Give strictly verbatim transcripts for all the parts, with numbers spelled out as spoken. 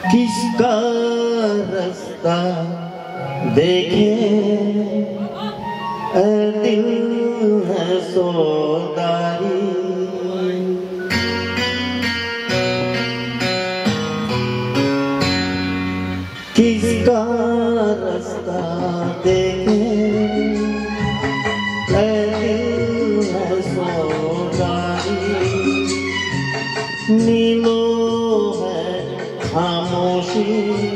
किसका रास्ता देखे ऐ दिल है सोदारी। किसका रास्ता देखे ऐ दिल है सोदारी। नीलो है खामोशी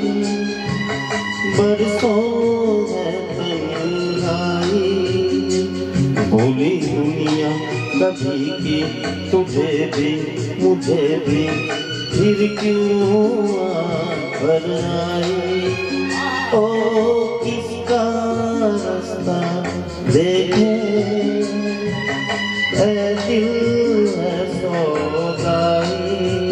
बरसों है तन्हाई। भूली दुनिया कभी की तुझे भी मुझे भी फिर क्यों पर आई। ओ किसका रास्ता देखे ऐ दिल है सोगाई।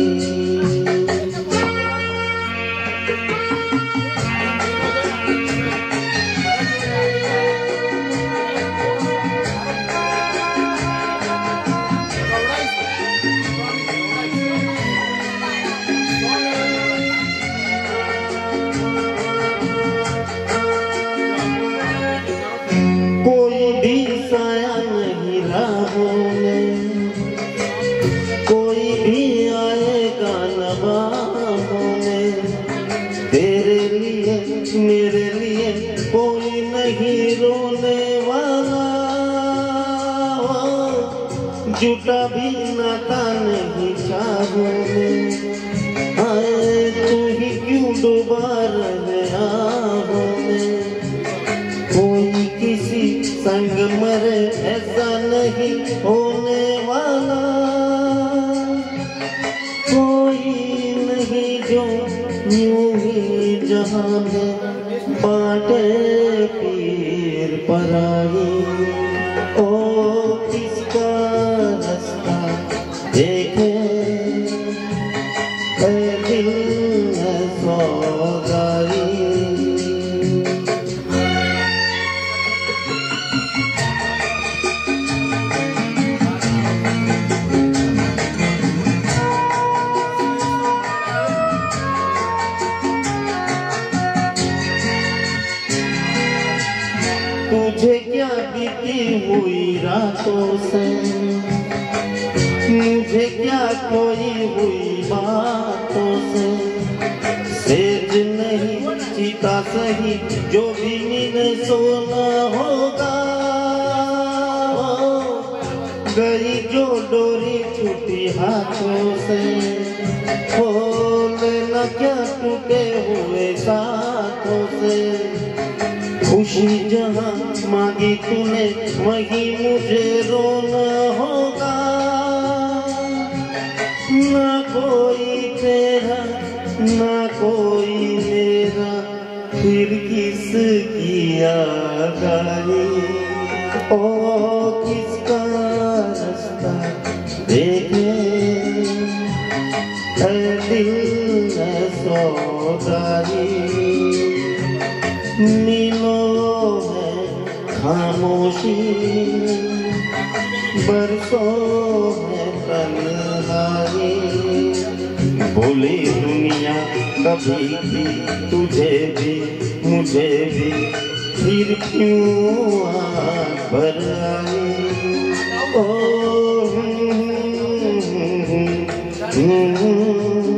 कोई भी साया नहीं राहों में, कोई भी आएगा न बाहों में। तेरे लिए मेरे लिए कोई नहीं रोने वाला। जुटा भी नाता नहीं चाहों में। हाय तू ही क्यों डूबा रहे आहों में। कोई किसी संग मरे ऐसा नहीं होने वाला। कोई नहीं जो यूं ही जहां में बांटे पीर पराई। ओ किसका रास्ता देखे ऐ दिल है सोगाई। तुझे क्या बीती हुई रातों से, मुझे क्या खोई हुई बातों से। सेज नहीं चीता सही जो भी मिले सोना होगा। गई जो डोरी छूटी हाथों से। हो लेना क्या टूटे हुए साथों से। खुशी जहाँ मांगी तूने वही मुझे रोना होगा। ना कोई तेरा ना कोई मेरा फिर किसकी आगाही। ओ किसका रास्ता देखे ऐ दिल है सोगाई। नीलो है खामोशी बरसों है तन्हाई। भूली दुनिया कभी भी तुझे भी मुझे भी फिर क्यों आँख भर आई। ओ